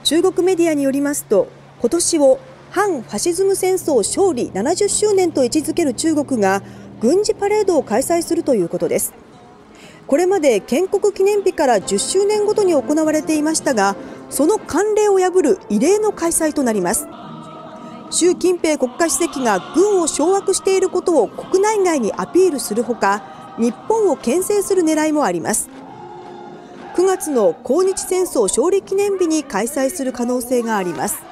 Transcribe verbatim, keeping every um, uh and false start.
中国メディアによりますと、今年を反ファシズム戦争勝利ななじゅっしゅうねんと位置づける中国が軍事パレードを開催するということです。これまで建国記念日からじゅっしゅうねんごとに行われていましたが、その慣例を破る異例の開催となります。習近平国家主席が軍を掌握していることを国内外にアピールするほか、日本を牽制する狙いもあります。くがつの抗日戦争勝利記念日に開催する可能性があります。